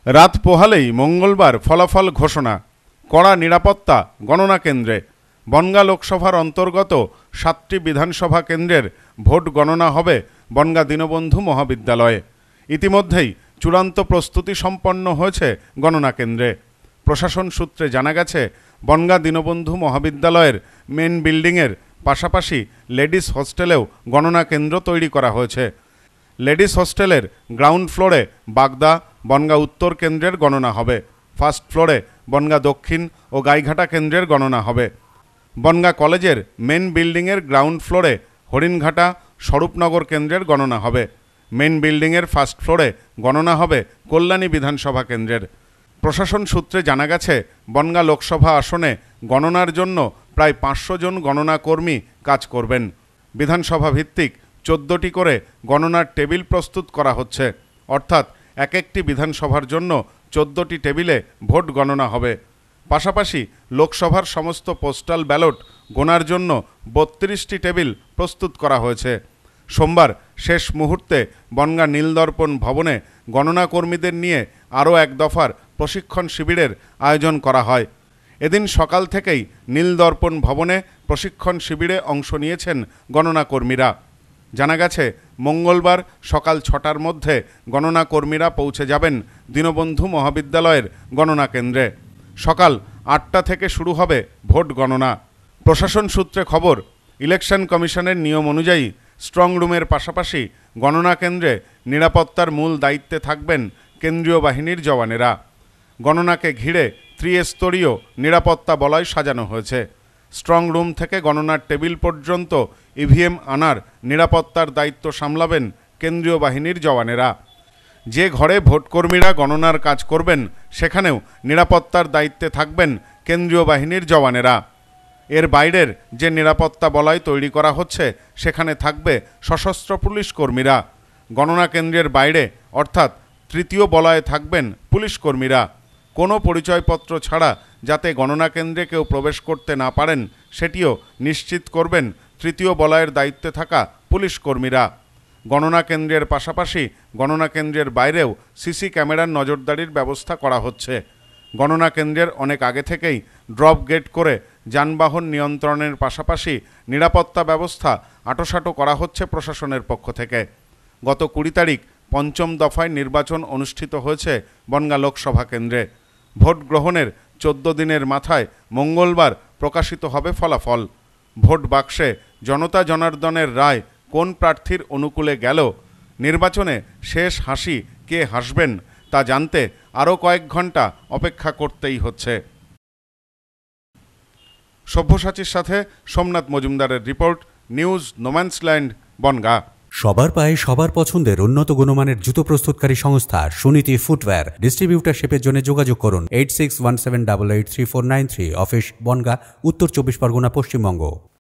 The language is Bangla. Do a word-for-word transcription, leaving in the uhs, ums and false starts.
রাত পোহালেই মঙ্গলবার ফলাফল ঘোষণা। কড়া নিরাপত্তা গণনা কেন্দ্রে। বনগাঁ লোকসভার অন্তর্গত সাতটি বিধানসভা কেন্দ্রের ভোট গণনা হবে বনগাঁ দীনবন্ধু মহাবিদ্যালয়ে। ইতিমধ্যেই চূড়ান্ত প্রস্তুতি সম্পন্ন হয়েছে গণনা কেন্দ্রে। প্রশাসন সূত্রে জানা গেছে, বনগাঁ দীনবন্ধু মহাবিদ্যালয়ের মেন বিল্ডিংয়ের পাশাপাশি লেডিস হোস্টেলেও গণনা কেন্দ্র তৈরি করা হয়েছে। লেডিস হোস্টেলের গ্রাউন্ড ফ্লোরে বাগদা, বনগাঁ উত্তর কেন্দ্রের গণনা হবে। ফার্স্ট ফ্লোরে বনগাঁ দক্ষিণ ও গাইঘাটা কেন্দ্রের গণনা হবে। বনগাঁ কলেজের মেন বিল্ডিংয়ের গ্রাউন্ড ফ্লোরে হরিণঘাটা, স্বরূপনগর কেন্দ্রের গণনা হবে। মেন বিল্ডিংয়ের ফার্স্ট ফ্লোরে গণনা হবে কল্যাণী বিধানসভা কেন্দ্রের। প্রশাসন সূত্রে জানা গেছে, বনগাঁ লোকসভা আসনে গণনার জন্য প্রায় পাঁচশো জন গণনা কর্মী কাজ করবেন। বিধানসভা ভিত্তিক চোদ্দোটি করে গণনার টেবিল প্রস্তুত করা হচ্ছে, অর্থাৎ এক একটি বিধানসভার জন্য চোদ্দোটি টেবিলে ভোট গণনা হবে। পাশাপাশি লোকসভার সমস্ত পোস্টাল ব্যালট গোনার জন্য বত্রিশটি টেবিল প্রস্তুত করা হয়েছে। সোমবার শেষ মুহূর্তে বনগাঁ নীলদর্পণ ভবনে গণনা কর্মীদের নিয়ে আরও এক দফার প্রশিক্ষণ শিবিরের আয়োজন করা হয়। এদিন সকাল থেকেই নীলদর্পণ ভবনে প্রশিক্ষণ শিবিরে অংশ নিয়েছেন গণনা কর্মীরা। জানা গেছে, মঙ্গলবার সকাল ছটার মধ্যে গণনা কর্মীরা পৌঁছে যাবেন দীনবন্ধু মহাবিদ্যালয়ের গণনা কেন্দ্রে। সকাল আটটা থেকে শুরু হবে ভোট গণনা। প্রশাসন সূত্রে খবর, ইলেকশন কমিশনের নিয়ম অনুযায়ী স্ট্রং রুমের পাশাপাশি গণনা কেন্দ্রে নিরাপত্তার মূল দায়িত্বে থাকবেন কেন্দ্রীয় বাহিনীর জওয়ানেরা। গণনাকে ঘিরে ত্রিস্তরীয় নিরাপত্তা বলয় সাজানো হয়েছে। স্ট্রং রুম থেকে গণনার টেবিল পর্যন্ত ইভিএম আনার নিরাপত্তার দায়িত্ব সামলাবেন কেন্দ্রীয় বাহিনীর জওয়ানেরা। যে ঘরে ভোটকর্মীরা গণনার কাজ করবেন সেখানেও নিরাপত্তার দায়িত্বে থাকবেন কেন্দ্রীয় বাহিনীর জওয়ানেরা। এর বাইরের যে নিরাপত্তা বলয় তৈরি করা হচ্ছে সেখানে থাকবে সশস্ত্র পুলিশ কর্মীরা। গণনা কেন্দ্রের বাইরে অর্থাৎ তৃতীয় বলয়ে থাকবেন পুলিশ কর্মীরা। কোনো পরিচয়পত্র ছাড়া যাতে গণনা কেন্দ্রে কেউ প্রবেশ করতে না পারেন সেটিও নিশ্চিত করবেন তৃতীয় বলয়ের দায়িত্বে থাকা পুলিশ কর্মীরা। গণনা কেন্দ্রের পাশাপাশি গণনা কেন্দ্রের বাইরেও সিসি ক্যামেরার নজরদারির ব্যবস্থা করা হচ্ছে। গণনা কেন্দ্রের অনেক আগে থেকেই ড্রপ গেট করে যানবাহন নিয়ন্ত্রণের পাশাপাশি নিরাপত্তা ব্যবস্থা আঁটোসাঁটো করা হচ্ছে প্রশাসনের পক্ষ থেকে। গত কুড়ি তারিখ পঞ্চম দফায় নির্বাচন অনুষ্ঠিত হয়েছে বনগাঁ লোকসভা কেন্দ্রে। ভোট গ্রহণের চোদ্দ দিনের মাথায় মঙ্গলবার প্রকাশিত হবে ফলাফল। ভোট বাক্সে জনতা জনার্দনের রায় কোন প্রার্থীর অনুকূলে গেল, নির্বাচনে শেষ হাসি কে হাসবেন তা জানতে আরও কয়েক ঘন্টা অপেক্ষা করতেই হচ্ছে। সব্যসাচীর সাথে সোমনাথ মজুমদারের রিপোর্ট, নিউজ নোম্যান্সল্যান্ড, বনগাঁ। সবার পায়ে সবার পছন্দের উন্নত গুণমানের জুতো প্রস্তুতকারী সংস্থা সুনীতি ফুটওয়্যার ডিস্ট্রিবিউটারশিপের জন্য যোগাযোগ করুন eight six one seven double eight three four nine three. Office Bongaon, উত্তর চব্বিশ পরগনা, পশ্চিমবঙ্গ।